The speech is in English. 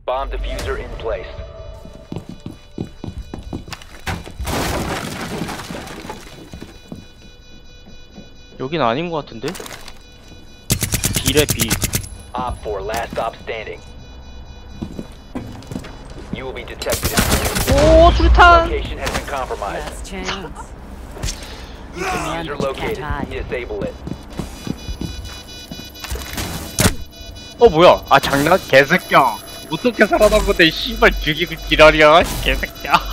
Bomb diffuser in place. 여긴 아닌 것 같은데? B래 B. Op 4, last stop standing. You will be detected. 오 수류탄! Location has been compromised. Last chance. User located. Disable it. 뭐야? 아 장난? 개새끼야. 어떻게 살아난 건데 씨발 죽이고 지랄이야 개새끼야.